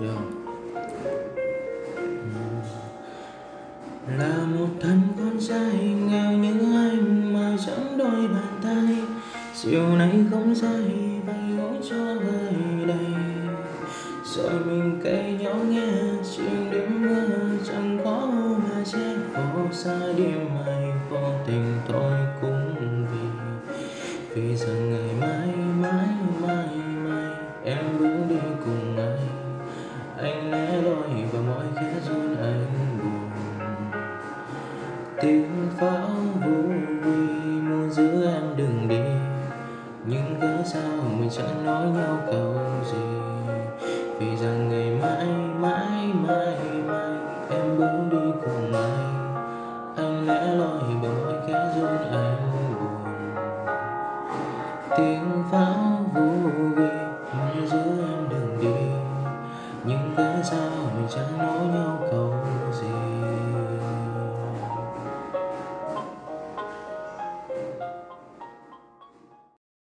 Yo. Là một thằng con trai nghèo như anh mà chẳng đôi bàn tay, chiều nay không say vay gối cho vơi đầy, rồi mình cây nhỏ nghe chuyện đêm mưa chẳng có mà che phố xa đêm mai vô tình thôi cũng vì rằng ngày mai mãi mãi mai em bước đi cùng anh lẻ loi và mọi khẽ run anh buồn. Tiếng pháo vu vi muốn giữ em đừng đi, nhưng cớ sao mình chẳng nói nhau câu gì, vì rằng ngày mai mãi mãi mai em bước đi cùng anh lẻ loi và mọi khẽ run anh buồn. Tiếng pháo vu vi muốn giữ em đừng đi, nhưng cớ sao mình chẳng nói